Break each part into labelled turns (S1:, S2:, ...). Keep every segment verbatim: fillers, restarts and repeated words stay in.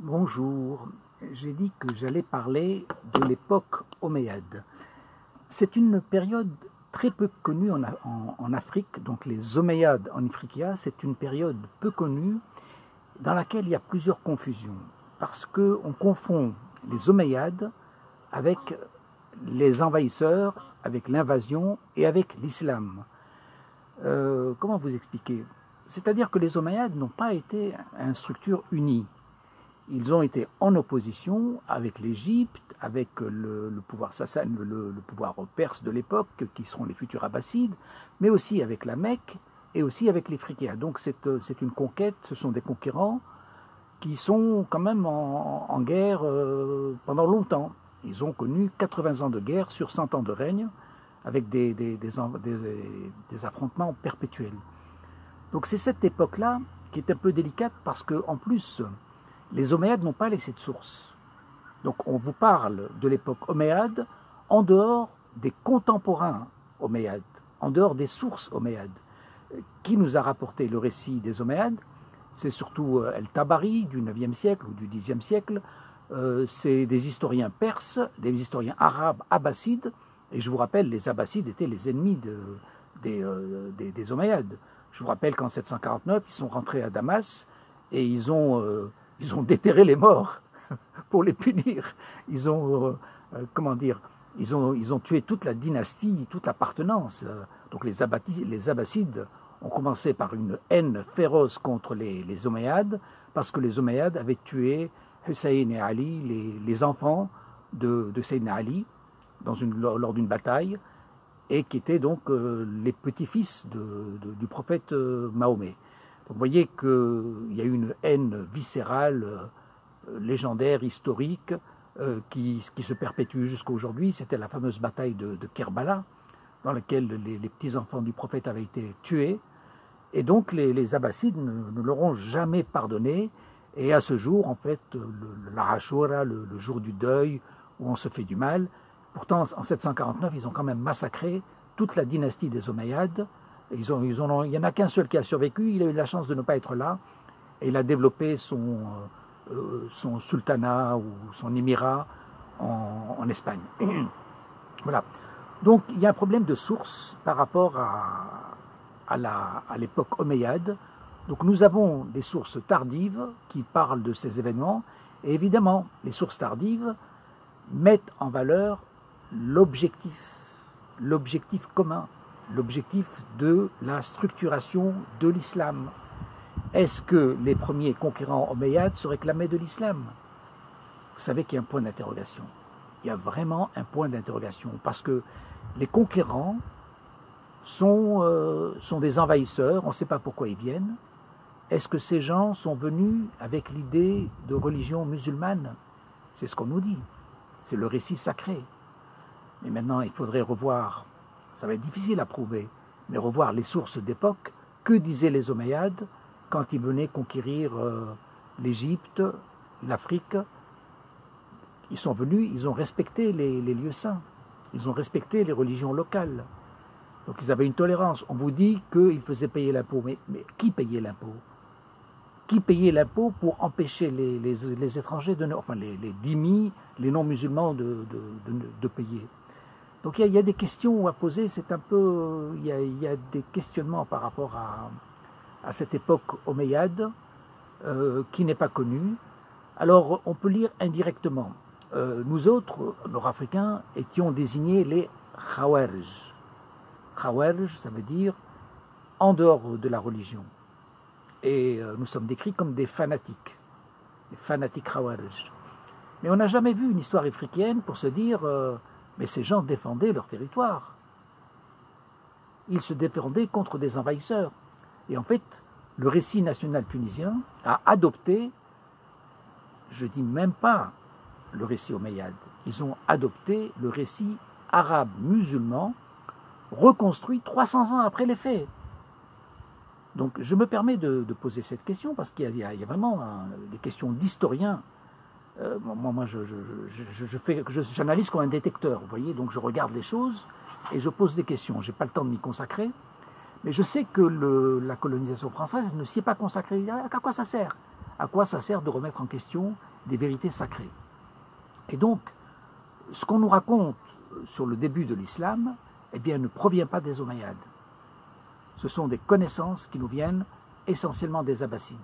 S1: Bonjour, j'ai dit que j'allais parler de l'époque omeyyade. C'est une période très peu connue en, en, en Afrique, donc les Omeyyades en Ifriqiya, c'est une période peu connue dans laquelle il y a plusieurs confusions, parce qu'on confond les Omeyyades avec les envahisseurs, avec l'invasion et avec l'islam. Euh, comment vous expliquer? C'est-à-dire que les Omeyyades n'ont pas été une structure unie. Ils ont été en opposition avec l'Égypte, avec le, le pouvoir sassanide, le, le pouvoir perse de l'époque, qui seront les futurs abbassides, mais aussi avec la Mecque et aussi avec les Ifriqiya. Donc c'est une conquête, ce sont des conquérants qui sont quand même en, en guerre euh, pendant longtemps. Ils ont connu quatre-vingts ans de guerre sur cent ans de règne, avec des, des, des, des, des affrontements perpétuels. Donc c'est cette époque-là qui est un peu délicate parce qu'en plus, les Omeyyades n'ont pas laissé de source. Donc on vous parle de l'époque omeyyade en dehors des contemporains omeyyades, en dehors des sources omeyyades. Qui nous a rapporté le récit des Omeyyades? C'est surtout El-Tabari du neuvième siècle ou du dixième siècle. Euh, c'est des historiens perses, des historiens arabes abbassides. Et je vous rappelle, les abbassides étaient les ennemis de, des, euh, des, des Omeyyades. Je vous rappelle qu'en sept cent quarante-neuf, ils sont rentrés à Damas et ils ont... Euh, Ils ont déterré les morts pour les punir. Ils ont, euh, comment dire, ils ont, ils ont tué toute la dynastie, toute l'appartenance. Donc les, les Abbassides ont commencé par une haine féroce contre les, les Omeyyades, parce que les Omeyyades avaient tué Hussein et Ali, les, les enfants de, de Sayyidina Ali, dans une, lors d'une bataille, et qui étaient donc euh, les petits-fils de, de, du prophète euh, Mahomet. Donc vous voyez qu'il y a eu une haine viscérale, euh, légendaire, historique, euh, qui, qui se perpétue jusqu'à aujourd'hui. C'était la fameuse bataille de, de Kerbala, dans laquelle les, les petits-enfants du prophète avaient été tués. Et donc les, les Abbassides ne, ne leur ont jamais pardonné. Et à ce jour, en fait, le, la Ashura, le, le jour du deuil, où on se fait du mal. Pourtant, en sept cent quarante-neuf, ils ont quand même massacré toute la dynastie des Omeyyades. Ils ont, ils ont, il n'y en a qu'un seul qui a survécu, il a eu la chance de ne pas être là, et il a développé son, euh, son sultanat ou son émirat en, en Espagne. Voilà. Donc il y a un problème de source par rapport à, à l'époque omeyyade. Donc nous avons des sources tardives qui parlent de ces événements, et évidemment, les sources tardives mettent en valeur l'objectif, l'objectif commun, l'objectif de la structuration de l'islam. Est-ce que les premiers conquérants omeyyades se réclamaient de l'islam? Vous savez qu'il y a un point d'interrogation. Il y a vraiment un point d'interrogation, parce que les conquérants sont, euh, sont des envahisseurs, on ne sait pas pourquoi ils viennent. Est-ce que ces gens sont venus avec l'idée de religion musulmane? C'est ce qu'on nous dit, c'est le récit sacré. Mais maintenant, il faudrait revoir, ça va être difficile à prouver, mais revoir les sources d'époque. Que disaient les Omeyyades quand ils venaient conquérir euh, l'Égypte, l'Afrique? Ils sont venus, ils ont respecté les, les lieux saints, ils ont respecté les religions locales. Donc ils avaient une tolérance. On vous dit qu'ils faisaient payer l'impôt, mais, mais qui payait l'impôt? Qui payait l'impôt pour empêcher les, les, les étrangers, de, enfin les, les dhimmis, les non-musulmans de, de, de, de payer? Donc il y, a, il y a des questions à poser, c'est un peu, il y, a, il y a des questionnements par rapport à, à cette époque omeyyade euh, qui n'est pas connue. Alors on peut lire indirectement. Euh, nous autres, nord-africains, étions désignés les Khawarij. Khawarij, ça veut dire en dehors de la religion. Et euh, nous sommes décrits comme des fanatiques, des fanatiques Khawarij. Mais on n'a jamais vu une histoire ifriqienne pour se dire... Euh, Mais ces gens défendaient leur territoire. Ils se défendaient contre des envahisseurs. Et en fait, le récit national tunisien a adopté, je ne dis même pas le récit omeyyade, ils ont adopté le récit arabe musulman reconstruit trois cents ans après les faits. Donc je me permets de, de poser cette question parce qu'il y, y, y a vraiment hein, des questions d'historiens. Euh, moi, moi je, je, je, je fais, j'analyse comme un détecteur, vous voyez, donc je regarde les choses et je pose des questions. Je n'ai pas le temps de m'y consacrer, mais je sais que le, la colonisation française ne s'y est pas consacrée. À quoi ça sert? à quoi ça sert de remettre en question des vérités sacrées? Et donc, ce qu'on nous raconte sur le début de l'islam, eh bien, ne provient pas des Omeyyades. Ce sont des connaissances qui nous viennent essentiellement des Abbassides.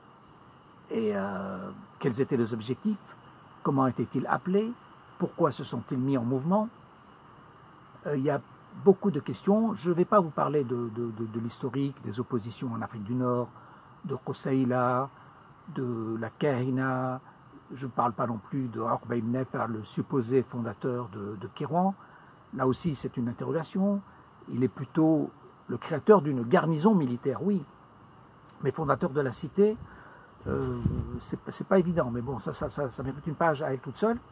S1: Et euh, quels étaient les objectifs? Comment étaient-ils appelés? Pourquoi se sont-ils mis en mouvement? euh, Il y a beaucoup de questions. Je ne vais pas vous parler de, de, de, de l'historique, des oppositions en Afrique du Nord, de Qusayla, de la Kahina. Je ne parle pas non plus de Uqba ibn Nafar, le supposé fondateur de, de Kérouan. Là aussi, c'est une interrogation. Il est plutôt le créateur d'une garnison militaire, oui. Mais fondateur de la cité, euh, c'est pas évident. Mais bon, ça, ça, ça, ça mérite une page à elle toute seule.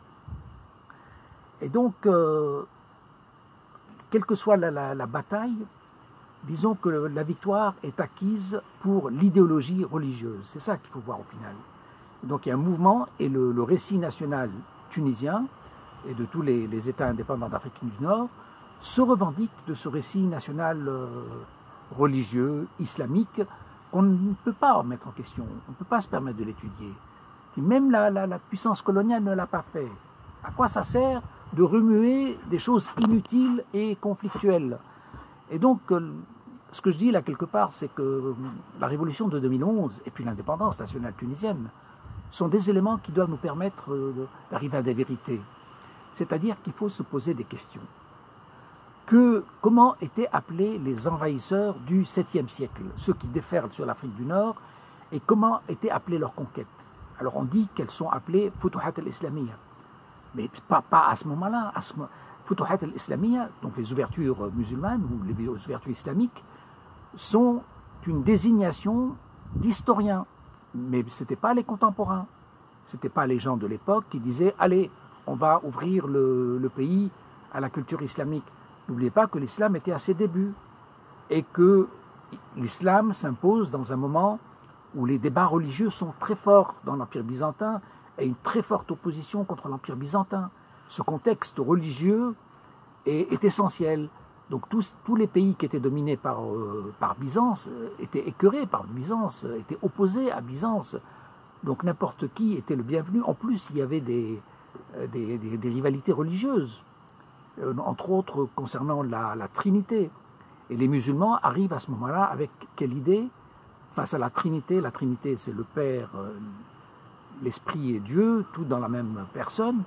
S1: Et donc, euh, quelle que soit la, la, la bataille, disons que la victoire est acquise pour l'idéologie religieuse. C'est ça qu'il faut voir au final. Donc il y a un mouvement et le, le récit national tunisien et de tous les, les États indépendants d'Afrique du Nord se revendiquent de ce récit national euh, religieux, islamique, qu'on ne peut pas remettre en question, on ne peut pas se permettre de l'étudier. Même la, la, la puissance coloniale ne l'a pas fait. À quoi ça sert de remuer des choses inutiles et conflictuelles? Et donc, euh, ce que je dis là quelque part, c'est que la révolution de deux mille onze et puis l'indépendance nationale tunisienne sont des éléments qui doivent nous permettre d'arriver à des vérités. C'est-à-dire qu'il faut se poser des questions. Que, comment étaient appelés les envahisseurs du septième siècle, ceux qui déferlent sur l'Afrique du Nord, et comment étaient appelées leurs conquêtes? Alors on dit qu'elles sont appelées Futuhat al-Islamiyya, mais pas, pas à ce moment-là. Futuhat al-Islamiyya, donc les ouvertures musulmanes ou les ouvertures islamiques, sont une désignation d'historiens. Mais ce n'étaient pas les contemporains, ce n'étaient pas les gens de l'époque qui disaient « Allez, on va ouvrir le, le pays à la culture islamique ». N'oubliez pas que l'islam était à ses débuts et que l'islam s'impose dans un moment où les débats religieux sont très forts dans l'Empire byzantin et une très forte opposition contre l'Empire byzantin. Ce contexte religieux est, est essentiel. Donc tous, tous les pays qui étaient dominés par, euh, par Byzance euh, étaient écœurés par Byzance, euh, étaient opposés à Byzance. Donc n'importe qui était le bienvenu. En plus, il y avait des, euh, des, des, des rivalités religieuses, euh, entre autres concernant la, la Trinité. Et les musulmans arrivent à ce moment-là avec quelle idée? Face à la Trinité, la Trinité c'est le Père, euh, l'Esprit et Dieu, tout dans la même personne.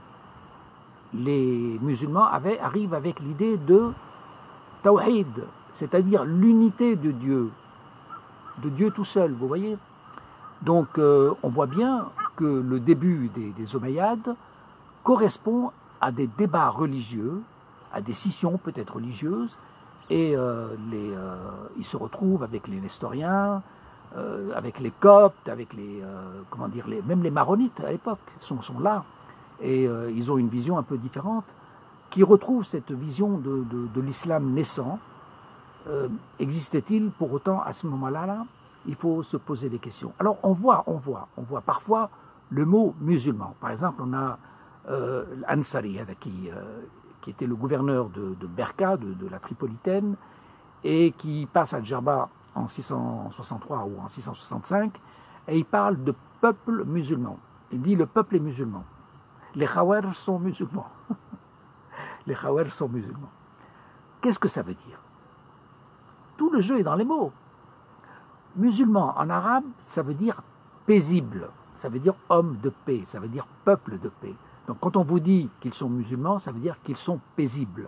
S1: Les musulmans avaient, arrivent avec l'idée de Tawhid, c'est-à-dire l'unité de Dieu, de Dieu tout seul, vous voyez. Donc euh, on voit bien que le début des, des Omeyyades correspond à des débats religieux, à des scissions peut-être religieuses, et euh, les, euh, ils se retrouvent avec les Nestoriens, euh, avec les Coptes, avec les, euh, comment dire, les, même les Maronites à l'époque sont, sont là, et euh, ils ont une vision un peu différente, qui retrouve cette vision de, de, de l'islam naissant. Euh, existait-il pour autant à ce moment-là là, il faut se poser des questions. Alors on voit, on voit, on voit parfois le mot musulman. Par exemple, on a euh, l'Ansari, qui, euh, qui était le gouverneur de, de Berka, de, de la Tripolitaine, et qui passe à Djerba en six cent soixante-trois ou en six cent soixante-cinq, et il parle de peuple musulman. Il dit le peuple est musulman. Les Khawarij sont musulmans. Les Khawarij sont musulmans. Qu'est-ce que ça veut dire? Tout le jeu est dans les mots. Musulman en arabe, ça veut dire paisible, ça veut dire homme de paix, ça veut dire peuple de paix. Donc quand on vous dit qu'ils sont musulmans, ça veut dire qu'ils sont paisibles.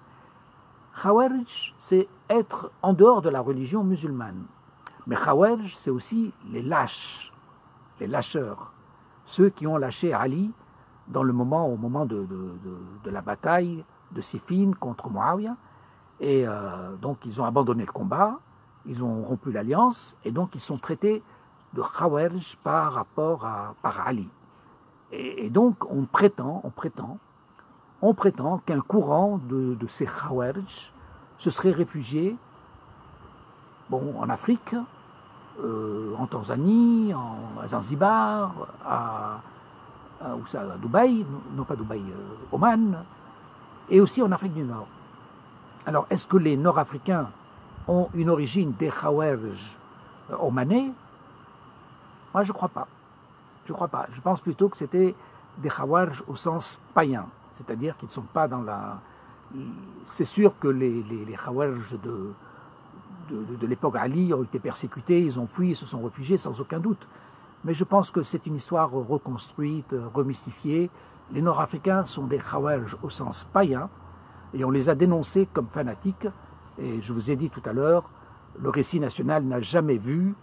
S1: Khawarij, c'est être en dehors de la religion musulmane. Mais Khawarij, c'est aussi les lâches, les lâcheurs, ceux qui ont lâché Ali dans le moment, au moment de, de, de, de la bataille de Siffin contre Muawiyah. Et euh, donc ils ont abandonné le combat, ils ont rompu l'alliance, et donc ils sont traités de Khawarij par rapport à par Ali. Et, et donc on prétend, on prétend, on prétend qu'un courant de, de ces Khawarij se serait réfugié, bon, en Afrique, euh, en Tanzanie, en, à Zanzibar, à, à, où ça, à Dubaï, non pas Dubaï, euh, Oman, et aussi en Afrique du Nord. Alors, est-ce que les Nord-Africains ont une origine des Khawarij omanais? Moi, je ne crois pas. Je ne crois pas. Je pense plutôt que c'était des Khawarj au sens païen, c'est-à-dire qu'ils ne sont pas dans la... C'est sûr que les, les, les Khawarj de, de, de, de l'époque Ali ont été persécutés, ils ont fui, ils se sont réfugiés sans aucun doute. Mais je pense que c'est une histoire reconstruite, remystifiée. Les Nord-Africains sont des Khawarj au sens païen, et on les a dénoncés comme fanatiques. Et je vous ai dit tout à l'heure, le récit national n'a jamais vu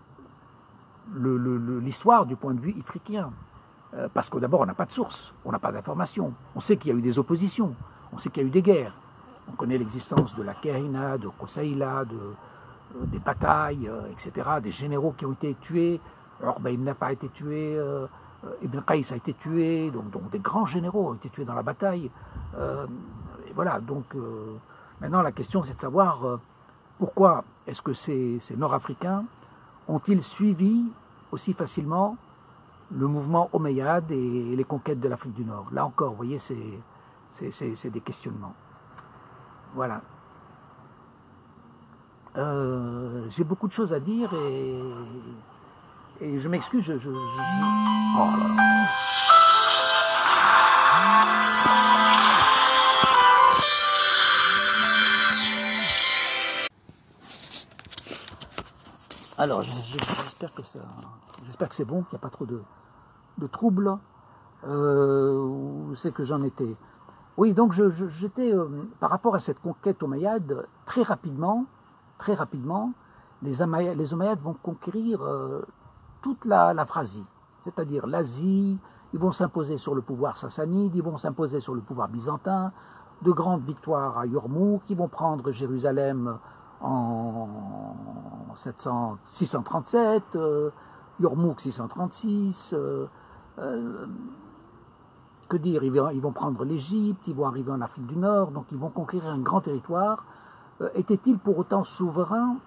S1: l'histoire du point de vue ifriqien. Euh, parce que d'abord, on n'a pas de source, on n'a pas d'informations. On sait qu'il y a eu des oppositions, on sait qu'il y a eu des guerres. On connaît l'existence de la Kehina, de Kosaïla, de, euh, des batailles, euh, et cetera, des généraux qui ont été tués. Urba ibn Nafa a été tué, euh, Ibn Qais a été tué, donc, donc des grands généraux ont été tués dans la bataille. Euh, et voilà, donc euh, maintenant la question c'est de savoir euh, pourquoi est-ce que ces, ces Nord-Africains ont-ils suivi aussi facilement le mouvement omeyyade et les conquêtes de l'Afrique du Nord. Là encore, vous voyez, c'est des questionnements. Voilà. Euh, J'ai beaucoup de choses à dire et, et je m'excuse. Je, je, je... Oh là là. Alors, j'espère que ça, j'espère que c'est bon, qu'il n'y a pas trop de, de troubles. Euh, c'est que j'en étais. Oui, donc j'étais euh, par rapport à cette conquête omeyyade, très rapidement, très rapidement, les, Omeyyades, les Omeyyades vont conquérir euh, toute la, la Phrasie, c'est-à-dire l'Asie. Ils vont s'imposer sur le pouvoir sassanide, ils vont s'imposer sur le pouvoir byzantin. De grandes victoires à Yarmouk, ils vont prendre Jérusalem en six cent trente-sept, euh, Yarmouk six cent trente-six, euh, euh, que dire, ils vont, ils vont prendre l'Égypte, ils vont arriver en Afrique du Nord, donc ils vont conquérir un grand territoire. Euh, Étaient-ils pour autant souverains?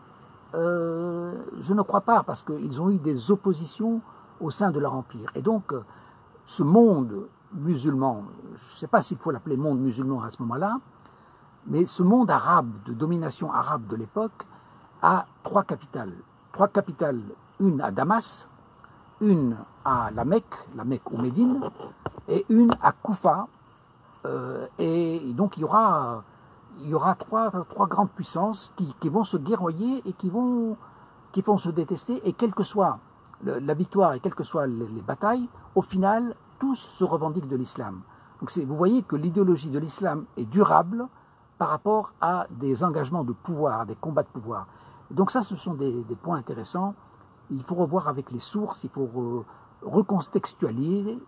S1: euh, Je ne crois pas, parce qu'ils ont eu des oppositions au sein de leur empire. Et donc, euh, ce monde musulman, je ne sais pas s'il faut l'appeler monde musulman à ce moment-là, mais ce monde arabe, de domination arabe de l'époque, a trois capitales. Trois capitales, une à Damas, une à la Mecque, la Mecque ou Médine, et une à Koufa. Euh, et donc il y aura, il y aura trois, trois grandes puissances qui, qui vont se guerroyer et qui vont, qui vont se détester. Et quelle que soit le, la victoire et quelles que soient les, les batailles, au final, tous se revendiquent de l'islam. Donc vous voyez que l'idéologie de l'islam est durable par rapport à des engagements de pouvoir, des combats de pouvoir. Donc ça, ce sont des, des points intéressants. Il faut revoir avec les sources, il faut re, recontextualiser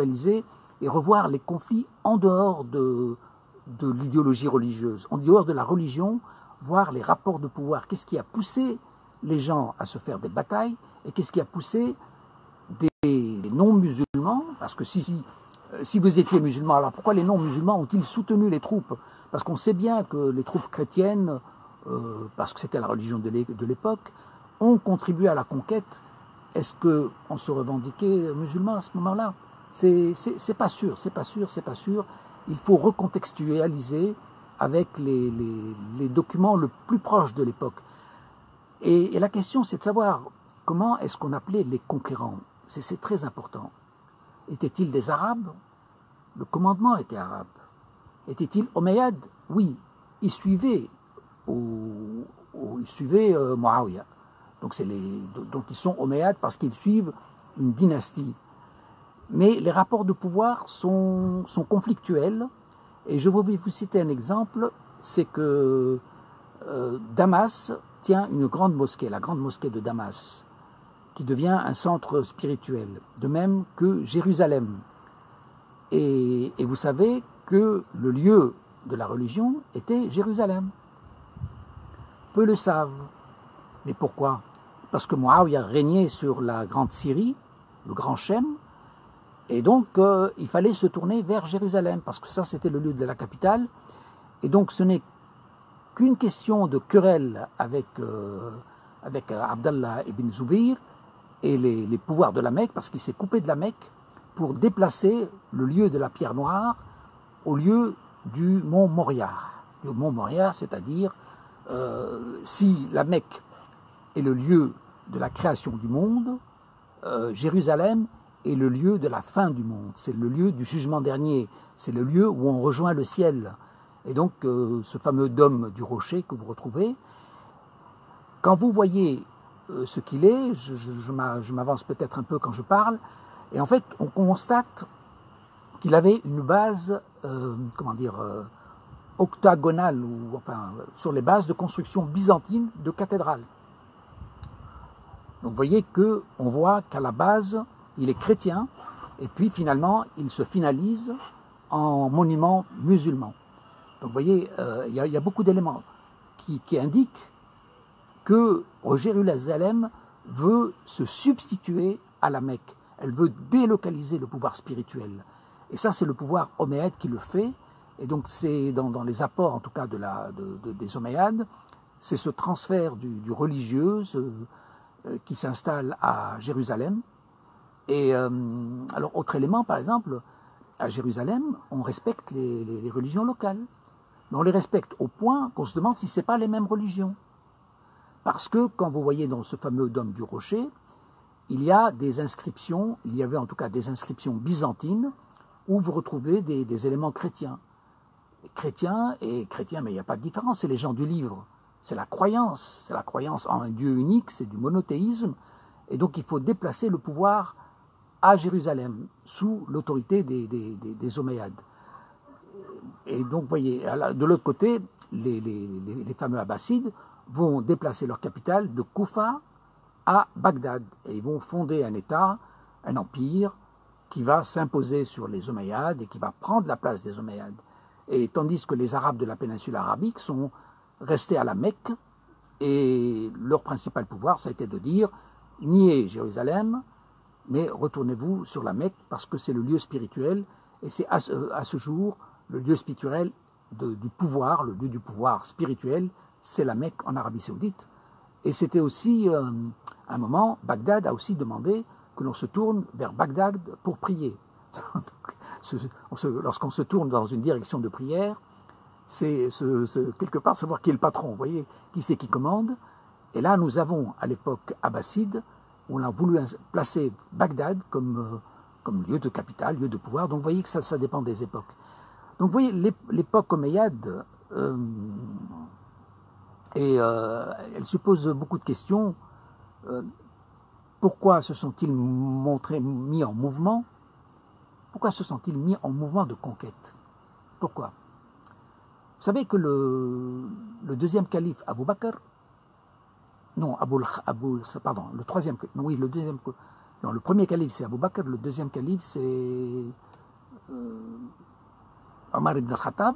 S1: et revoir les conflits en dehors de, de l'idéologie religieuse, en dehors de la religion, voir les rapports de pouvoir. Qu'est-ce qui a poussé les gens à se faire des batailles et qu'est-ce qui a poussé des, des non-musulmans? Parce que si, si, si vous étiez musulman, alors pourquoi les non-musulmans ont-ils soutenu les troupes? Parce qu'on sait bien que les troupes chrétiennes, euh, parce que c'était la religion de l'époque, ont contribué à la conquête. Est-ce qu'on se revendiquait musulman à ce moment-là? C'est pas sûr, c'est pas sûr, c'est pas sûr. Il faut recontextualiser avec les, les, les documents le plus proches de l'époque. Et, et la question, c'est de savoir comment est-ce qu'on appelait les conquérants. C'est très important. Étaient-ils des Arabes? Le commandement était arabe. Était-il omeyyade? Oui, ils suivaient, au, au, ils suivaient euh, Muawiyah. Donc, les, donc ils sont omeyyades parce qu'ils suivent une dynastie. Mais les rapports de pouvoir sont, sont conflictuels. Et je vais vous citer un exemple, c'est que euh, Damas tient une grande mosquée, la grande mosquée de Damas, qui devient un centre spirituel, de même que Jérusalem. Et, et vous savez que le lieu de la religion était Jérusalem. Peu le savent. Mais pourquoi? Parce que Muawiyah régnait sur la grande Syrie, le grand Chem, et donc euh, il fallait se tourner vers Jérusalem, parce que ça c'était le lieu de la capitale, et donc ce n'est qu'une question de querelle avec, euh, avec euh, Abdallah ibn Zubayr et les, les pouvoirs de la Mecque, parce qu'il s'est coupé de la Mecque pour déplacer le lieu de la pierre noire au lieu du mont Moria. Le mont Moria, c'est-à-dire euh, si la Mecque est le lieu de la création du monde, euh, Jérusalem est le lieu de la fin du monde, c'est le lieu du jugement dernier, c'est le lieu où on rejoint le ciel. Et donc, euh, ce fameux dôme du rocher que vous retrouvez, quand vous voyez euh, ce qu'il est, je, je, je m'avance peut-être un peu quand je parle, et en fait, on constate qu'il avait une base, euh, comment dire, euh, octagonale, ou enfin, sur les bases de construction byzantine de cathédrales. Donc vous voyez qu'on voit qu'à la base, il est chrétien, et puis finalement, il se finalise en monument musulman. Donc vous voyez, euh, il y, y a beaucoup d'éléments qui, qui indiquent que Jérusalem veut se substituer à la Mecque. Elle veut délocaliser le pouvoir spirituel. Et ça, c'est le pouvoir omeyyade qui le fait. Et donc, c'est dans, dans les apports, en tout cas, de la, de, de, des Omeyyades, c'est ce transfert du, du religieux ce, euh, qui s'installe à Jérusalem. Et euh, alors, autre élément, par exemple, à Jérusalem, on respecte les, les, les religions locales. Mais on les respecte au point qu'on se demande si ce n'est pas les mêmes religions. Parce que, quand vous voyez dans ce fameux dôme du rocher, il y a des inscriptions, il y avait en tout cas des inscriptions byzantines, où vous retrouvez des, des éléments chrétiens. Chrétiens et chrétiens, mais il n'y a pas de différence, c'est les gens du livre. C'est la croyance, c'est la croyance en un Dieu unique, c'est du monothéisme. Et donc il faut déplacer le pouvoir à Jérusalem, sous l'autorité des, des, des, des Omeyyades. Et donc, vous voyez, de l'autre côté, les, les, les, les fameux Abbassides vont déplacer leur capitale de Koufa à Bagdad. Et ils vont fonder un État, un empire, qui va s'imposer sur les Omeyyades et qui va prendre la place des Omeyyades. Et tandis que les Arabes de la péninsule arabique sont restés à la Mecque, et leur principal pouvoir, ça a été de dire, niez Jérusalem, mais retournez-vous sur la Mecque, parce que c'est le lieu spirituel, et c'est à ce, à ce jour le lieu spirituel de, du pouvoir, le lieu du pouvoir spirituel, c'est la Mecque en Arabie Saoudite. Et c'était aussi, euh, un moment, Bagdad a aussi demandé que l'on se tourne vers Bagdad pour prier. Lorsqu'on se tourne dans une direction de prière, c'est quelque part savoir qui est le patron, vous voyez, qui c'est qui commande. Et là, nous avons, à l'époque abbasside, on a voulu placer Bagdad comme, euh, comme lieu de capitale, lieu de pouvoir. Donc vous voyez que ça, ça dépend des époques. Donc vous voyez, l'époque omeyyade, euh, et euh, elle se pose beaucoup de questions. Euh, pourquoi se sont-ils montrés, mis en mouvement? Pourquoi se sont-ils mis en mouvement de conquête? Pourquoi? Vous savez que le, le deuxième calife Abou Bakr, non, Abou, Abou, pardon, le troisième, non, oui, le deuxième, non, le premier calife c'est Abou Bakr, le deuxième calife c'est euh, Omar ibn al-Khattab.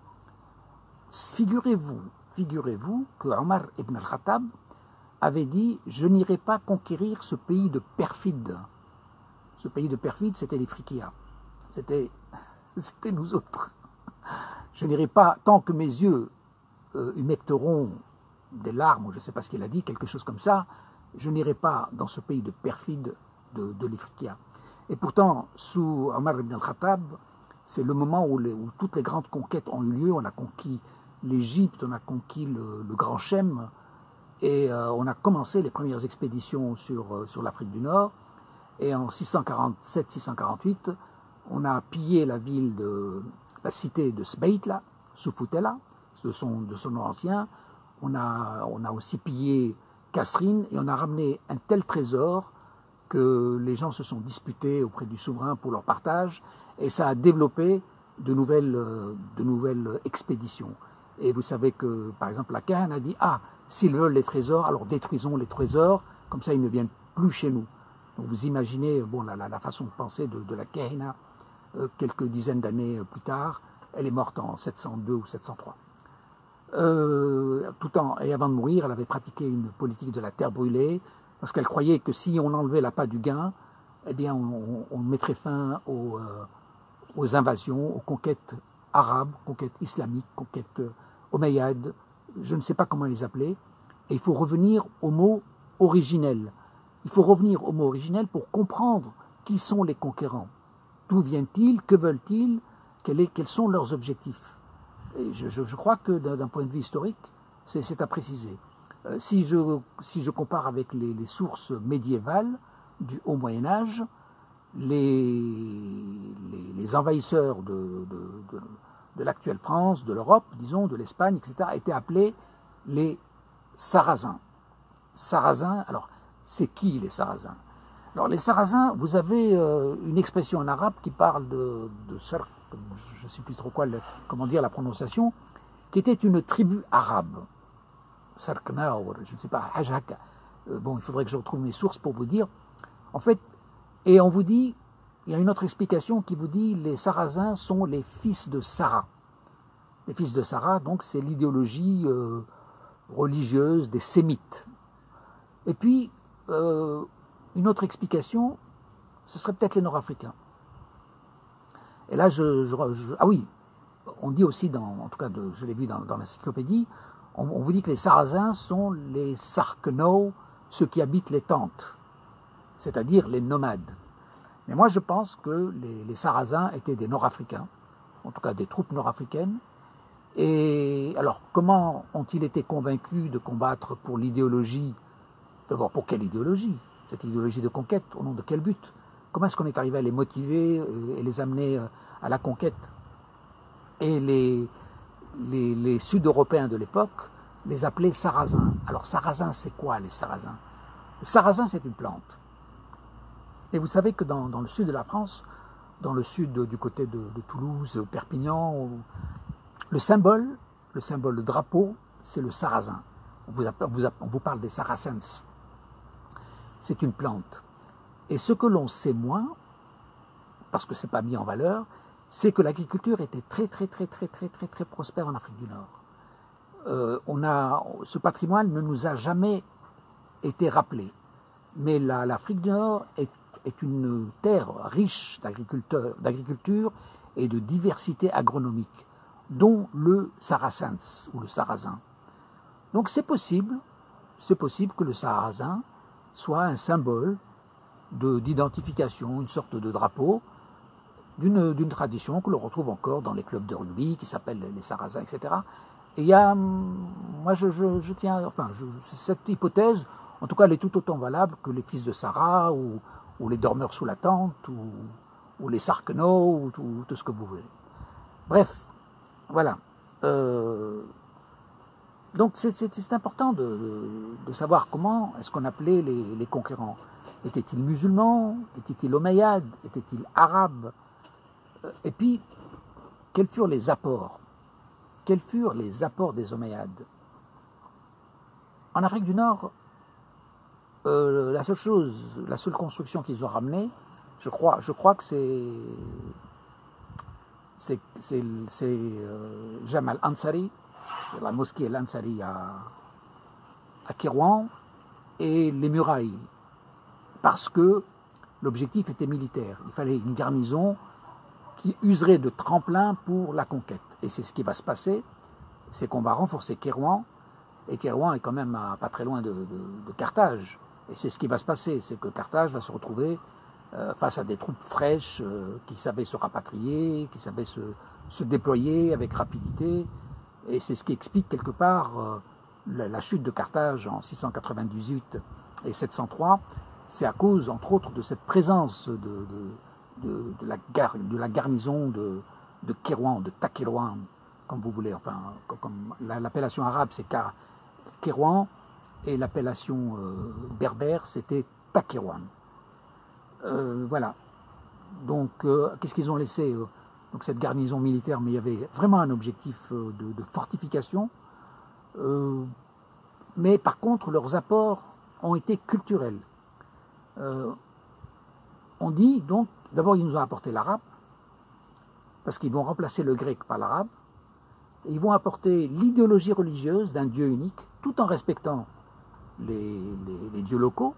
S1: Figurez-vous, figurez-vous que Omar ibn al-Khattab avait dit « Je n'irai pas conquérir ce pays de perfides ». Ce pays de perfides, c'était les Frikias. C'était nous autres. Je n'irai pas, tant que mes yeux euh, humecteront des larmes, ou je ne sais pas ce qu'il a dit, quelque chose comme ça, je n'irai pas dans ce pays de perfides de, de l'Ifriqiya. Et pourtant, sous Omar ibn al-Khattab, c'est le moment où, les, où toutes les grandes conquêtes ont eu lieu. On a conquis l'Égypte, on a conquis le, le Grand Chem, et euh, on a commencé les premières expéditions sur, euh, sur l'Afrique du Nord. Et en six cent quarante-sept six cent quarante-huit, on a pillé la ville de la cité de Sbeitla, Soufoutellah, de son, de son nom ancien. On a, on a aussi pillé Kasserine et on a ramené un tel trésor que les gens se sont disputés auprès du souverain pour leur partage et ça a développé de nouvelles, de nouvelles expéditions. Et vous savez que, par exemple, la Kahane a dit « Ah, s'ils veulent les trésors, alors détruisons les trésors, comme ça ils ne viennent plus chez nous ». Donc vous imaginez bon, la, la, la façon de penser de, de la Kahana, euh, quelques dizaines d'années plus tard, elle est morte en sept cent deux ou sept cent trois. Euh, tout en, et avant de mourir, elle avait pratiqué une politique de la terre brûlée, parce qu'elle croyait que si on enlevait l'appât du gain, eh bien on, on mettrait fin aux, euh, aux invasions, aux conquêtes arabes, conquêtes islamiques, conquêtes euh, omeyyades, je ne sais pas comment les appeler, et il faut revenir au mot originel. Il faut revenir au mot originel pour comprendre qui sont les conquérants. D'où viennent-ils? Que veulent-ils? Quels, quels sont leurs objectifs? Et je, je, je crois que d'un point de vue historique, c'est à préciser. Euh, si, je, si je compare avec les, les sources médiévales du Haut Moyen-Âge, les, les, les envahisseurs de, de, de, de l'actuelle France, de l'Europe, disons, de l'Espagne, et cetera, étaient appelés les Sarrasins. Sarrasins, alors, c'est qui les Sarrasins? Alors, les Sarrasins, vous avez euh, une expression en arabe qui parle de, de je ne sais plus trop quoi, le, comment dire la prononciation, qui était une tribu arabe. Sarkna, je ne sais pas, Hajhaka. Euh, bon, il faudrait que je retrouve mes sources pour vous dire. En fait, et on vous dit, il y a une autre explication qui vous dit, les Sarrasins sont les fils de Sarah. Les fils de Sarah, donc, c'est l'idéologie euh, religieuse des Sémites. Et puis, euh, une autre explication, ce serait peut-être les Nord-Africains. Et là, je, je, je, ah oui, on dit aussi, dans, en tout cas, de, je l'ai vu dans, dans l'encyclopédie, on, on vous dit que les Sarrasins sont les Sarkeno, ceux qui habitent les tentes, c'est-à-dire les nomades. Mais moi, je pense que les, les Sarrasins étaient des Nord-Africains, en tout cas des troupes nord-africaines. Et alors, comment ont-ils été convaincus de combattre pour l'idéologie? D'abord, pour quelle idéologie? Cette idéologie de conquête, au nom de quel but? Comment est-ce qu'on est arrivé à les motiver et les amener à la conquête? Et les, les, les Sud-Européens de l'époque les appelaient Sarrasins. Alors, Sarrasins, c'est quoi les Sarrasins? Le sarrasin, c'est une plante. Et vous savez que dans, dans le sud de la France, dans le sud du côté de, de Toulouse, Perpignan, le symbole, le symbole, le drapeau, c'est le sarrasin. On vous, on vous, on vous parle des Saracens. C'est une plante. Et ce que l'on sait moins, parce que ce n'est pas mis en valeur, c'est que l'agriculture était très, très, très, très, très, très, très prospère en Afrique du Nord. Euh, on a, ce patrimoine ne nous a jamais été rappelé. Mais l'Afrique du Nord est, est une terre riche d'agriculture et de diversité agronomique, dont le Saracens ou le Sarrasin. Donc c'est possible, c'est possible que le Sarrasin soit un symbole d'identification, une sorte de drapeau d'une tradition que l'on retrouve encore dans les clubs de rugby qui s'appellent les Sarrasins, et cetera. Et il y a, moi je, je, je tiens, enfin, je, cette hypothèse, en tout cas, elle est tout autant valable que les fils de Sarah ou, ou les dormeurs sous la tente ou, ou les Sarkeno ou tout, tout ce que vous voulez. Bref, voilà. Euh, donc c'est important de, de, de savoir comment est-ce qu'on appelait les, les conquérants. Étaient-ils musulmans? Étaient-ils omeyyades? Étaient-ils arabes? Et puis, quels furent les apports? Quels furent les apports des omeyyades? En Afrique du Nord, euh, la seule chose, la seule construction qu'ils ont ramenée, je crois, je crois que c'est c'est euh, Jamal Ansari, la mosquée Al-Ansari à, à Kérouan, et les murailles, parce que l'objectif était militaire. Il fallait une garnison qui userait de tremplin pour la conquête. Et c'est ce qui va se passer, c'est qu'on va renforcer Kérouan, et Kérouan est quand même à, pas très loin de, de, de Carthage. Et c'est ce qui va se passer, c'est que Carthage va se retrouver euh, face à des troupes fraîches euh, qui savaient se rapatrier, qui savaient se, se déployer avec rapidité. Et c'est ce qui explique quelque part euh, la, la chute de Carthage en six cent quatre-vingt-dix-huit et sept cent trois. C'est à cause, entre autres, de cette présence de, de, de, de, la, gar, de la garnison de, de Kérouan, de Takérouan, comme vous voulez. Enfin, comme l'appellation arabe, c'est Kérouan, et l'appellation euh, berbère, c'était Takérouan. Euh, voilà. Donc, euh, qu'est-ce qu'ils ont laissé euh, donc cette garnison militaire, mais il y avait vraiment un objectif euh, de, de fortification. Euh, mais par contre, leurs apports ont été culturels. Euh, on dit donc, d'abord ils nous ont apporté l'arabe, parce qu'ils vont remplacer le grec par l'arabe, et ils vont apporter l'idéologie religieuse d'un Dieu unique, tout en respectant les, les, les dieux locaux.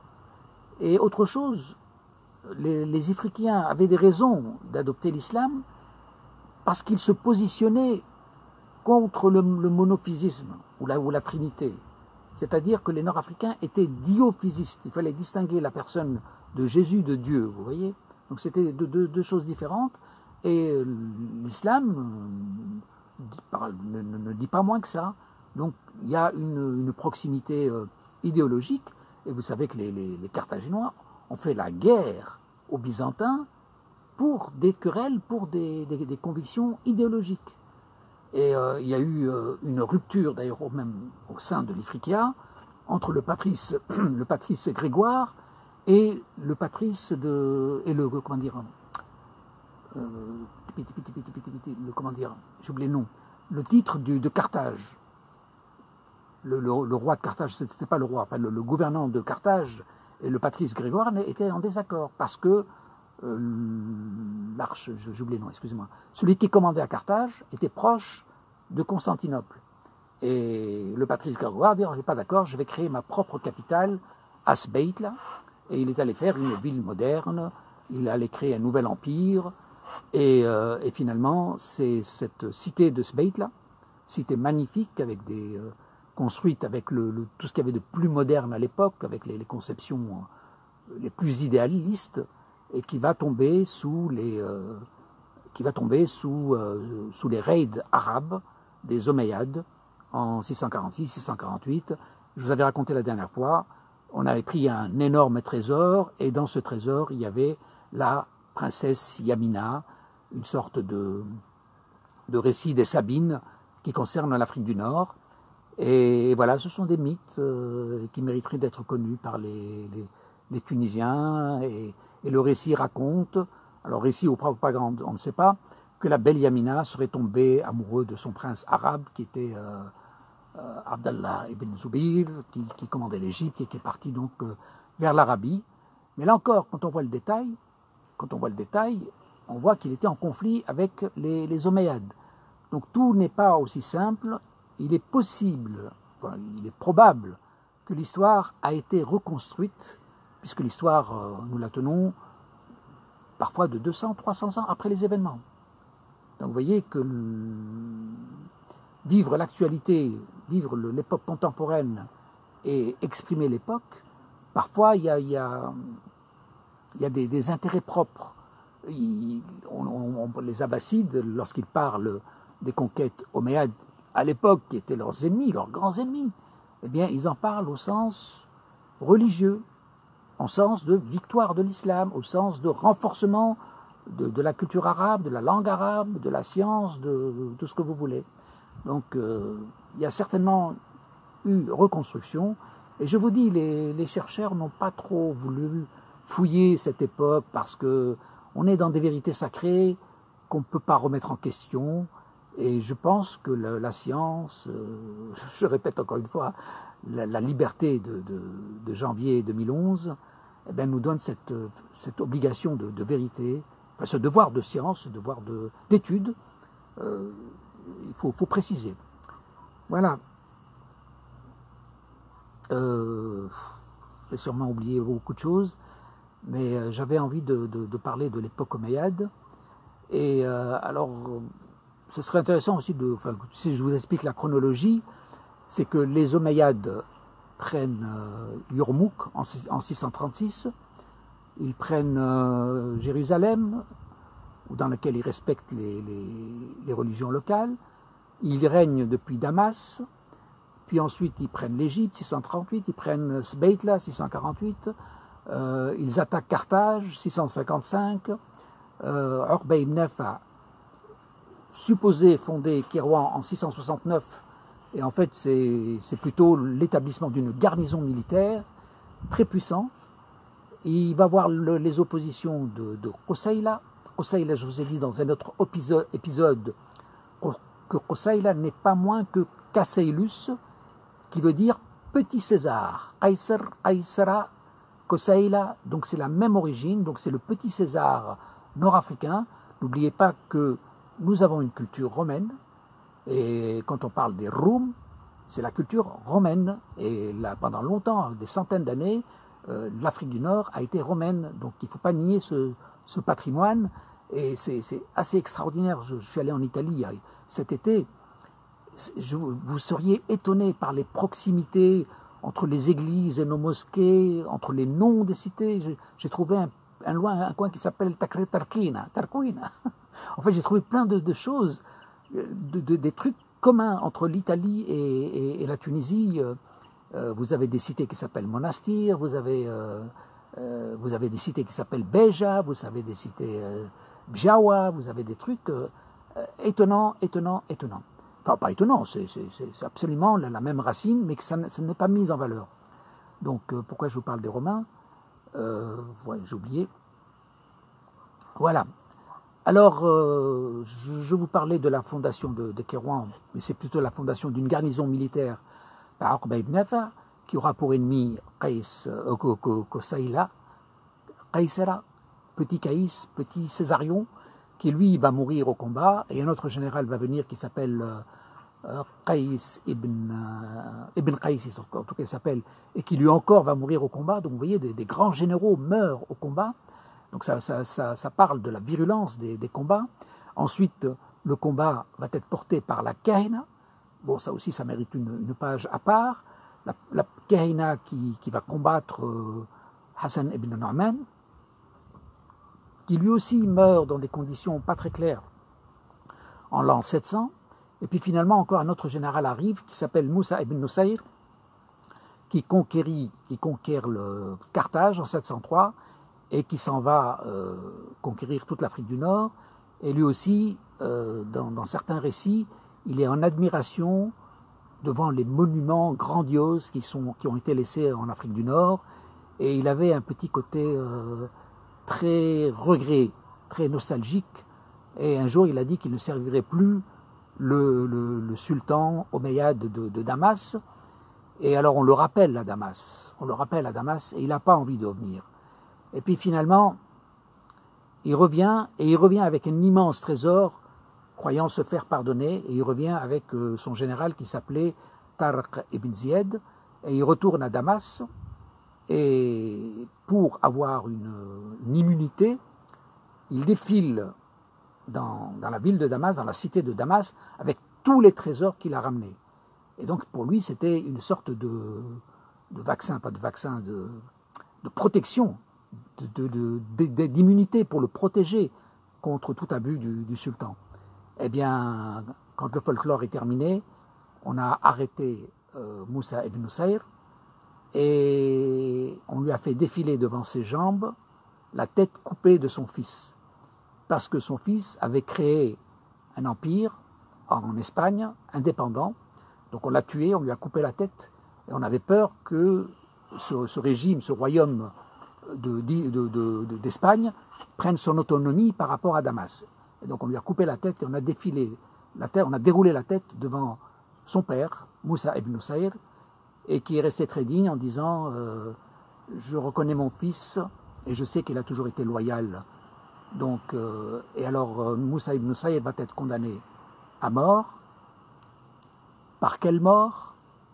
S1: Et autre chose, les, les Ifriqiens avaient des raisons d'adopter l'islam, parce qu'ils se positionnaient contre le, le monophysisme, ou la, ou la trinité. C'est-à-dire que les Nord-Africains étaient diophysistes. Il fallait distinguer la personne de Jésus de Dieu, vous voyez. Donc c'était deux, deux, deux choses différentes. Et l'islam ne, ne, ne dit pas moins que ça. Donc il y a une, une proximité euh, idéologique. Et vous savez que les, les, les Carthaginois ont fait la guerre aux Byzantins pour des querelles, pour des, des, des convictions idéologiques. Et euh, il y a eu euh, une rupture, d'ailleurs, au, même au sein de l'Ifriqiya, entre le patrice, le patrice Grégoire et le patrice de... et le... comment dire... Euh, le, comment dire, j'oublie le nom, le titre du, de Carthage. Le, le, le roi de Carthage, ce n'était pas le roi, enfin, le, le gouvernant de Carthage et le patrice Grégoire étaient en désaccord parce que euh, l'arche, j'oublie le nom, excusez-moi, celui qui commandait à Carthage était proche de Constantinople. Et le patrice Grégoire dit, je n'ai pas d'accord, je vais créer ma propre capitale à Sbeitla. Et il est allé faire une ville moderne, il allait créer un nouvel empire. Et, euh, et finalement, c'est cette cité de Sbeitla, cité magnifique, avec des, euh, construite avec le, le, tout ce qu'il y avait de plus moderne à l'époque, avec les, les conceptions euh, les plus idéalistes, et qui va tomber sous les, euh, qui va tomber sous, euh, sous les raids arabes des Omeyyades en six cent quarante-six six cent quarante-huit. Je vous avais raconté la dernière fois, on avait pris un énorme trésor, et dans ce trésor, il y avait la princesse Yamina, une sorte de, de récit des Sabines qui concerne l'Afrique du Nord. Et voilà, ce sont des mythes euh, qui mériteraient d'être connus par les, les, les Tunisiens. Et, et le récit raconte, alors récit ou propagande, on ne sait pas, que la belle Yamina serait tombée amoureuse de son prince arabe qui était euh, euh, Abdallah ibn Zubayr, qui, qui commandait l'Égypte et qui est parti donc euh, vers l'Arabie. Mais là encore, quand on voit le détail, quand on voit le détail, on voit qu'il était en conflit avec les, les Omeyyades. Donc tout n'est pas aussi simple. Il est possible, enfin, il est probable que l'histoire a été reconstruite, puisque l'histoire, euh, nous la tenons parfois de deux cents, trois cents ans après les événements. Donc vous voyez que le... vivre l'actualité, vivre l'époque contemporaine et exprimer l'époque, parfois il y a, il y a, il y a des, des intérêts propres. Il, on, on, les Abbassides, lorsqu'ils parlent des conquêtes omeyyades, à l'époque, qui étaient leurs ennemis, leurs grands ennemis, eh bien, ils en parlent au sens religieux, au sens de victoire de l'islam, au sens de renforcement de, de la culture arabe, de la langue arabe, de la science, de, de tout ce que vous voulez. Donc, euh, il y a certainement eu reconstruction. Et je vous dis, les, les chercheurs n'ont pas trop voulu fouiller cette époque parce qu'on est dans des vérités sacrées qu'on ne peut pas remettre en question. Et je pense que la, la science, euh, je répète encore une fois, la, la liberté de, de, de janvier deux mille onze eh bien, nous donne cette, cette obligation de, de vérité, enfin, ce devoir de science, ce devoir d'étude, euh, il faut, faut préciser. Voilà. Euh, J'ai sûrement oublié beaucoup de choses, mais euh, j'avais envie de, de, de parler de l'époque omeyyade. Et euh, alors... ce serait intéressant aussi, de, enfin, si je vous explique la chronologie, c'est que les Omeyyades prennent euh, Yurmouk en, en six cent trente-six, ils prennent euh, Jérusalem, dans laquelle ils respectent les, les, les religions locales, ils règnent depuis Damas, puis ensuite ils prennent l'Égypte, six cent trente-huit, ils prennent Sbeitla, six cent quarante-huit, euh, ils attaquent Carthage, six cent cinquante-cinq, euh, Uqba ibn Nafa supposé fonder Kairouan en six cent soixante-neuf, et en fait c'est plutôt l'établissement d'une garnison militaire très puissante. Il va voir le, les oppositions de, de Qusayla. Qusayla, je vous ai dit dans un autre épisode, épisode que Qusayla n'est pas moins que Kasseylus, qui veut dire petit César. Qaysar, Qaysara, Qusayla, donc c'est la même origine, donc c'est le petit César nord-africain. N'oubliez pas que nous avons une culture romaine, et quand on parle des Roum, c'est la culture romaine. Et là, pendant longtemps, des centaines d'années, euh, l'Afrique du Nord a été romaine. Donc il ne faut pas nier ce, ce patrimoine. Et c'est assez extraordinaire. Je, je suis allé en Italie cet été. Je, vous seriez étonné par les proximités entre les églises et nos mosquées, entre les noms des cités. J'ai trouvé un, un, loin, un coin qui s'appelle Tarquina. Tarquina. En fait, j'ai trouvé plein de, de choses, de, de, des trucs communs entre l'Italie et, et, et la Tunisie. Euh, vous avez des cités qui s'appellent Monastir, vous avez euh, euh, vous avez des cités qui s'appellent Béja, vous avez des cités euh, Bjawa, vous avez des trucs euh, étonnants, étonnants, étonnants. Enfin, pas étonnant, c'est absolument la, la même racine, mais que ça, ça n'est pas mis en valeur. Donc, euh, pourquoi je vous parle des Romains euh, ouais, j'ai oublié. Voilà. Alors, euh, je, je vous parlais de la fondation de, de Kérouan, mais c'est plutôt la fondation d'une garnison militaire par Uqba ibn Nafi', qui aura pour ennemi Qais, euh, Qusayla, Qaysara, petit Caïs, petit Césarion, qui lui va mourir au combat, et un autre général va venir qui s'appelle euh, Qais ibn, euh, ibn Qais, en tout cas il s'appelle, et qui lui encore va mourir au combat. Donc vous voyez, des, des grands généraux meurent au combat. Donc ça, ça, ça, ça parle de la virulence des, des combats. Ensuite, le combat va être porté par la Kahina. Bon, ça aussi, ça mérite une, une page à part. La, la Kahina qui, qui va combattre euh, Hassan ibn Nu'man, qui lui aussi meurt dans des conditions pas très claires en l'an sept cents. Et puis finalement, encore un autre général arrive qui s'appelle Moussa ibn Nusayr, qui conquérit, qui conquiert le Carthage en sept cent trois et qui s'en va euh, conquérir toute l'Afrique du Nord. Et lui aussi, euh, dans, dans certains récits, il est en admiration devant les monuments grandioses qui, sont, qui ont été laissés en Afrique du Nord. Et il avait un petit côté euh, très regret, très nostalgique. Et un jour, il a dit qu'il ne servirait plus le, le, le sultan omeyyade de, de Damas. Et alors, on le rappelle à Damas. On le rappelle à Damas et il n'a pas envie de revenir. Et puis finalement, il revient, et il revient avec un immense trésor, croyant se faire pardonner, et il revient avec euh, son général qui s'appelait Tarq ibn Ziyad, et il retourne à Damas, et pour avoir une, une immunité, il défile dans, dans la ville de Damas, dans la cité de Damas, avec tous les trésors qu'il a ramenés. Et donc pour lui, c'était une sorte de, de vaccin, pas de vaccin, de, de protection, d'immunité pour le protéger contre tout abus du, du sultan. Eh bien, quand le folklore est terminé, on a arrêté euh, Moussa ibn Nusayr et on lui a fait défiler devant ses jambes la tête coupée de son fils. Parce que son fils avait créé un empire en Espagne, indépendant. Donc on l'a tué, on lui a coupé la tête et on avait peur que ce, ce régime, ce royaume d'Espagne de, de, de, de, prenne son autonomie par rapport à Damas. Et donc on lui a coupé la tête et on a défilé la tête, on a déroulé la tête devant son père, Moussa ibn Nusayr, et qui est resté très digne en disant euh, je reconnais mon fils et je sais qu'il a toujours été loyal. Donc, euh, et alors euh, Moussa ibn Nusayr va être condamné à mort. Par quelle mort?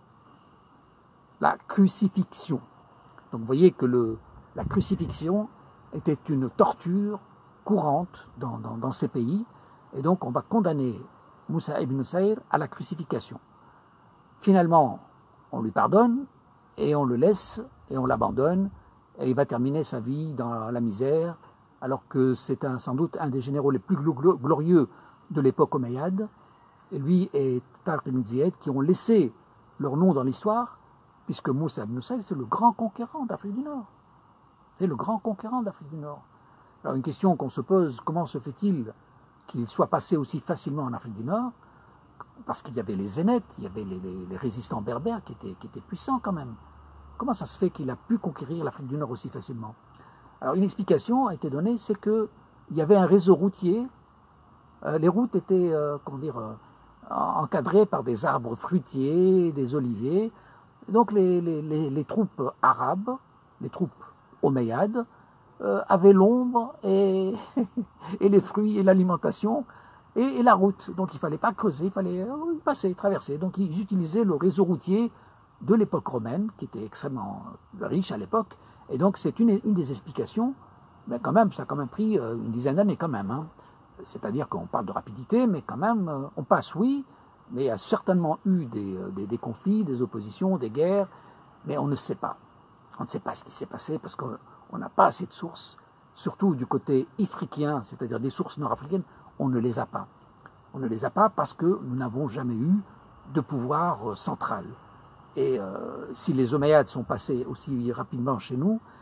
S1: La crucifixion. Donc vous voyez que le La crucifixion était une torture courante dans, dans, dans ces pays, et donc on va condamner Moussa ibn Nusayr à la crucifixion. Finalement, on lui pardonne, et on le laisse, et on l'abandonne, et il va terminer sa vie dans la misère, alors que c'est un, sans doute un des généraux les plus glorieux de l'époque omeyyade, et lui et Tarq ibn Ziyad, qui ont laissé leur nom dans l'histoire, puisque Moussa ibn Nusayr, c'est le grand conquérant d'Afrique du Nord. C'est le grand conquérant d'Afrique du Nord. Alors une question qu'on se pose, comment se fait-il qu'il soit passé aussi facilement en Afrique du Nord? Parce qu'il y avait les Zénètes, il y avait les, les, les résistants berbères qui étaient, qui étaient puissants quand même. Comment ça se fait qu'il a pu conquérir l'Afrique du Nord aussi facilement? Alors une explication a été donnée, c'est qu'il y avait un réseau routier. Euh, les routes étaient euh, comment dire, euh, encadrées par des arbres fruitiers, des oliviers. Et donc les, les, les, les troupes arabes, les troupes omeyyades, euh, avaient l'ombre et, et les fruits et l'alimentation et, et la route. Donc il ne fallait pas creuser, il fallait euh, passer, traverser. Donc ils utilisaient le réseau routier de l'époque romaine, qui était extrêmement riche à l'époque. Et donc c'est une, une des explications, mais quand même, ça a quand même pris euh, une dizaine d'années quand même. Hein. C'est-à-dire qu'on parle de rapidité, mais quand même, euh, on passe, oui, mais il y a certainement eu des, des, des conflits, des oppositions, des guerres, mais on ne sait pas. On ne sait pas ce qui s'est passé parce qu'on n'a pas assez de sources, surtout du côté ifriquien, c'est-à-dire des sources nord-africaines, on ne les a pas. On ne les a pas parce que nous n'avons jamais eu de pouvoir central. Et euh, si les Omeyyades sont passés aussi rapidement chez nous,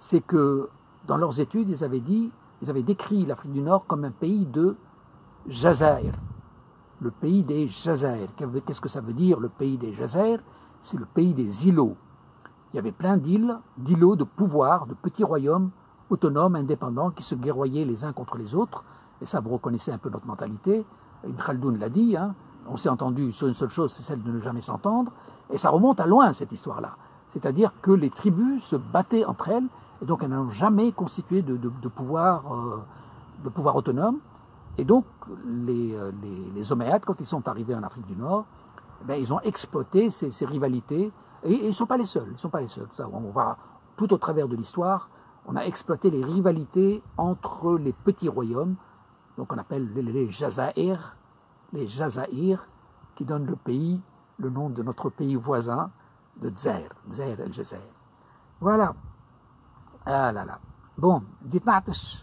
S1: c'est que dans leurs études, ils avaient dit, ils avaient décrit l'Afrique du Nord comme un pays de Jazaïr, le pays des Jazaïr. Qu'est-ce que ça veut dire, le pays des Jazaïr? C'est le pays des îlots. Il y avait plein d'îles, d'îlots de pouvoir, de petits royaumes autonomes, indépendants, qui se guerroyaient les uns contre les autres. Et ça, vous reconnaissez un peu notre mentalité. Ibn Khaldoun l'a dit, hein, on s'est entendu sur une seule chose, c'est celle de ne jamais s'entendre. Et ça remonte à loin, cette histoire-là. C'est-à-dire que les tribus se battaient entre elles, et donc elles n'ont jamais constitué de, de, de, pouvoir, euh, de pouvoir autonome. Et donc, les, les, les Omeyyades, quand ils sont arrivés en Afrique du Nord, ben, ils ont exploité ces, ces rivalités. Et, et ils ne sont pas les seuls. Ils sont pas les seuls. Ça, on va, tout au travers de l'histoire, on a exploité les rivalités entre les petits royaumes. Donc on appelle les, les Jazaïr, les Jazaïr, qui donnent le pays, le nom de notre pays voisin, de Dzaïr, Dzaïr el-Jazaïr. Voilà. Ah là là. Bon, dites-moi.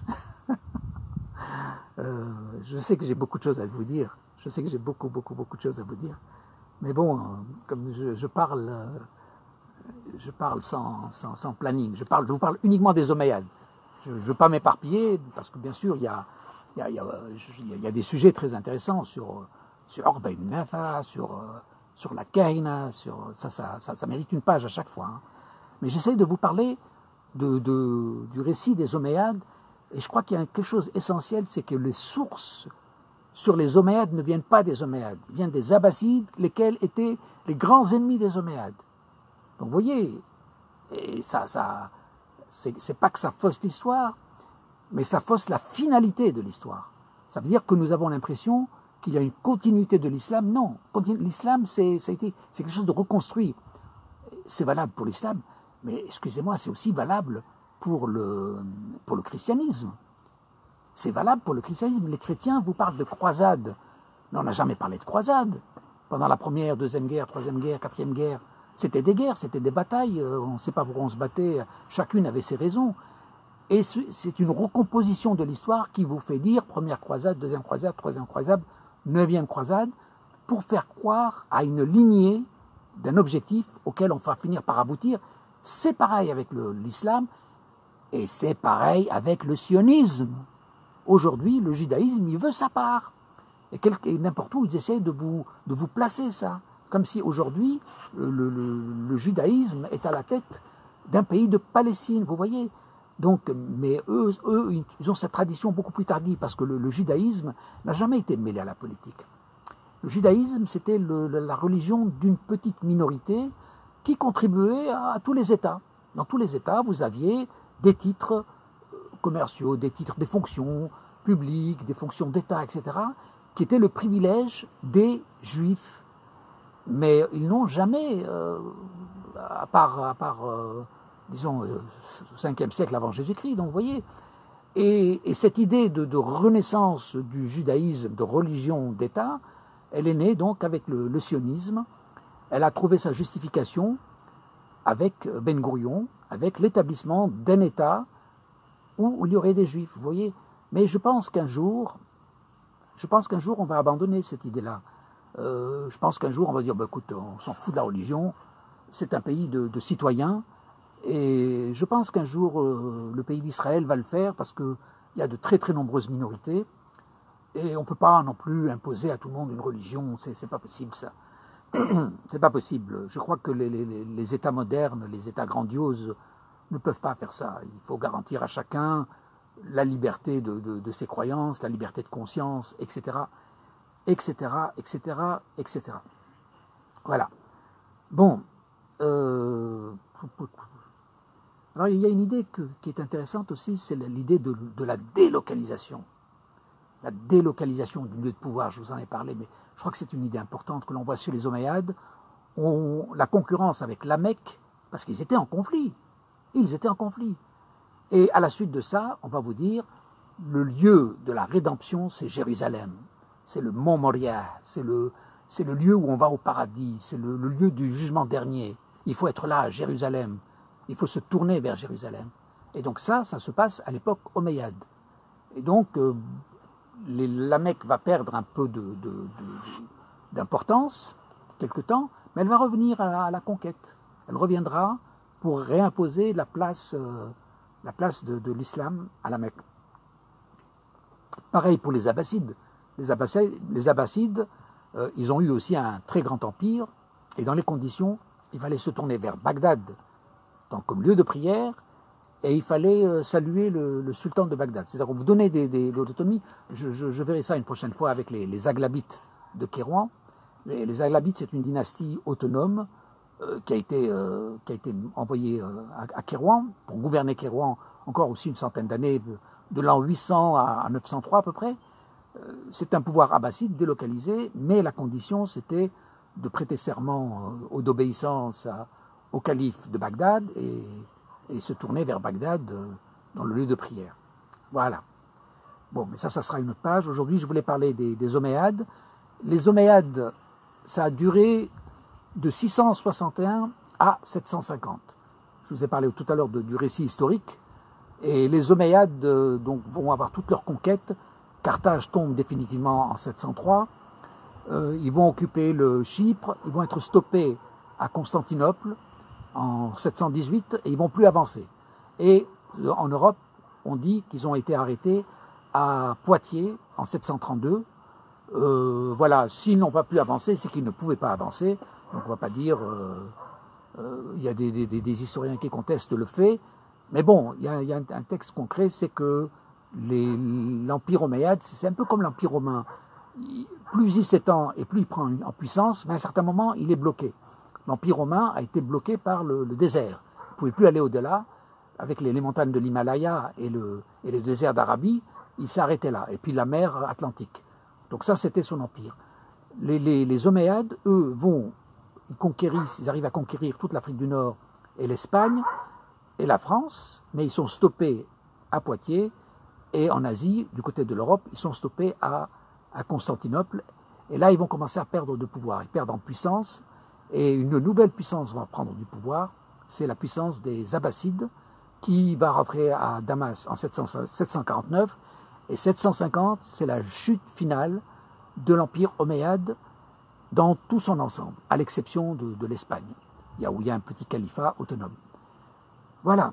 S1: Euh, je sais que j'ai beaucoup de choses à vous dire. Je sais que j'ai beaucoup, beaucoup, beaucoup de choses à vous dire. Mais bon, euh, comme je, je parle, euh, je parle sans, sans, sans planning. Je, parle, je vous parle uniquement des Omeyyades. Je ne veux pas m'éparpiller, parce que bien sûr, il y a, il y a, il y a, il y a des sujets très intéressants sur, sur Orba ibn Nafa, sur, sur la Kaina, sur, ça, ça, ça, ça mérite une page à chaque fois. Hein. Mais j'essaie de vous parler de, de, du récit des Omeyyades. Et je crois qu'il y a quelque chose d'essentiel, c'est que les sources sur les Omeyyades ne viennent pas des Omeyyades, ils viennent des Abbassides, lesquels étaient les grands ennemis des Omeyyades. Donc vous voyez, et ça, ça, c'est pas que ça fausse l'histoire, mais ça fausse la finalité de l'histoire. Ça veut dire que nous avons l'impression qu'il y a une continuité de l'islam. Non, l'islam, c'est quelque chose de reconstruit. C'est valable pour l'islam, mais excusez-moi, c'est aussi valable pour le, pour le christianisme. C'est valable pour le christianisme. Les chrétiens vous parlent de croisade. Mais on n'a jamais parlé de croisade. Pendant la première, deuxième guerre, troisième guerre, quatrième guerre, c'était des guerres, c'était des batailles. On ne sait pas pourquoi on se battait. Chacune avait ses raisons. Et c'est une recomposition de l'histoire qui vous fait dire première croisade, deuxième croisade, troisième croisade, neuvième croisade, pour faire croire à une lignée d'un objectif auquel on va finir par aboutir. C'est pareil avec l'islam. Et c'est pareil avec le sionisme. Aujourd'hui, le judaïsme, il veut sa part. Et n'importe où, ils essaient de vous, de vous placer ça. Comme si aujourd'hui, le, le, le judaïsme est à la tête d'un pays de Palestine, vous voyez. Donc, mais eux, eux, ils ont cette tradition beaucoup plus tardive, parce que le, le judaïsme n'a jamais été mêlé à la politique. Le judaïsme, c'était la religion d'une petite minorité qui contribuait à, à tous les États. Dans tous les États, vous aviez des titres commerciaux, des titres, des fonctions publiques, des fonctions d'État, et cetera, qui étaient le privilège des Juifs. Mais ils n'ont jamais, euh, à part, à part euh, disons, euh, cinquième siècle avant Jésus-Christ, donc vous voyez, et, et cette idée de, de renaissance du judaïsme, de religion d'État, elle est née donc avec le, le sionisme. Elle a trouvé sa justification avec Ben Gourion, avec l'établissement d'un État où il y aurait des Juifs, vous voyez. Mais je pense qu'un jour, je pense qu'un jour on va abandonner cette idée-là. Euh, je pense qu'un jour on va dire, bah, écoute, on s'en fout de la religion, c'est un pays de, de citoyens, et je pense qu'un jour euh, le pays d'Israël va le faire parce qu'il y a de très très nombreuses minorités, et on ne peut pas non plus imposer à tout le monde une religion, c'est pas possible ça. C'est pas possible. Je crois que les, les, les États modernes, les États grandioses ne peuvent pas faire ça. Il faut garantir à chacun la liberté de, de, de ses croyances, la liberté de conscience, et cetera, et cetera, et cetera, et cetera. Voilà. Bon. Euh... Alors il y a une idée que, qui est intéressante aussi, c'est l'idée de, de la délocalisation. La délocalisation du lieu de pouvoir, je vous en ai parlé, mais je crois que c'est une idée importante que l'on voit chez les Omeyyades. On, la concurrence avec la Mecque, parce qu'ils étaient en conflit. Ils étaient en conflit. Et à la suite de ça, on va vous dire, le lieu de la rédemption, c'est Jérusalem. C'est le mont Moria, c'est le, c'est le lieu où on va au paradis, c'est le, le lieu du jugement dernier. Il faut être là, à Jérusalem. Il faut se tourner vers Jérusalem. Et donc ça, ça se passe à l'époque Omeyyade. Et donc, euh, les, la Mecque va perdre un peu d'importance, quelque temps, mais elle va revenir à la, à la conquête. Elle reviendra pour réimposer la place, euh, la place de, de l'islam à la Mecque. Pareil pour les Abbassides. Les Abbassides, les Abbassides euh, ils ont eu aussi un très grand empire, et dans les conditions, il fallait se tourner vers Bagdad donc, comme lieu de prière, et il fallait euh, saluer le, le sultan de Bagdad. C'est-à-dire qu'on vous donnait des, des, de l'autonomie. Je, je, je verrai ça une prochaine fois avec les, les Aghlabites de Kérouan. Les, les Aghlabites, c'est une dynastie autonome euh, qui, a été, euh, qui a été envoyée euh, à, à Kérouan pour gouverner Kérouan encore aussi une centaine d'années, de l'an huit cents à, à neuf cent trois à peu près. Euh, c'est un pouvoir abbasside délocalisé, mais la condition c'était de prêter serment euh, ou d'obéissance au calife de Bagdad et, et se tourner vers Bagdad euh, dans le lieu de prière. Voilà. Bon, mais ça, ça sera une autre page. Aujourd'hui, je voulais parler des, des Omeyyades. Les Omeyyades, ça a duré de six cent soixante et un à sept cent cinquante. Je vous ai parlé tout à l'heure du récit historique. Et les Omeyyades euh, donc, vont avoir toutes leurs conquêtes. Carthage tombe définitivement en sept cent trois. Euh, ils vont occuper le Chypre. Ils vont être stoppés à Constantinople en sept cent dix-huit et ils vont plus avancer. Et euh, en Europe, on dit qu'ils ont été arrêtés à Poitiers en sept cent trente-deux. Euh, voilà, s'ils n'ont pas pu avancer, c'est qu'ils ne pouvaient pas avancer. Donc on ne va pas dire... Euh, euh, il y a des, des, des historiens qui contestent le fait. Mais bon, il y a, il y a un, un texte concret, c'est que l'Empire omeyyade, c'est un peu comme l'Empire romain. Il, plus il s'étend et plus il prend en puissance, mais à un certain moment, il est bloqué. L'Empire romain a été bloqué par le, le désert. Il ne pouvait plus aller au-delà. Avec les, les montagnes de l'Himalaya et le, et le désert d'Arabie, il s'est arrêté là. Et puis la mer Atlantique. Donc ça, c'était son empire. Les, les, les Omeyyades, eux, vont, ils conquérissent, ils arrivent à conquérir toute l'Afrique du Nord et l'Espagne et la France, mais ils sont stoppés à Poitiers. Et en Asie, du côté de l'Europe, ils sont stoppés à, à Constantinople. Et là, ils vont commencer à perdre de pouvoir. Ils perdent en puissance. Et une nouvelle puissance va prendre du pouvoir. C'est la puissance des Abbassides, qui va rentrer à Damas en sept cent quarante-neuf. Et sept cent cinquante, c'est la chute finale de l'Empire omeyyade dans tout son ensemble, à l'exception de, de l'Espagne, où il y a un petit califat autonome. Voilà.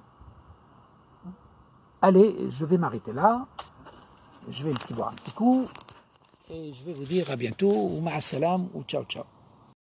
S1: Allez, je vais m'arrêter là. Je vais le petit voir un petit coup. Et je vais vous dire à bientôt, ou ma'assalam, ou ciao ciao.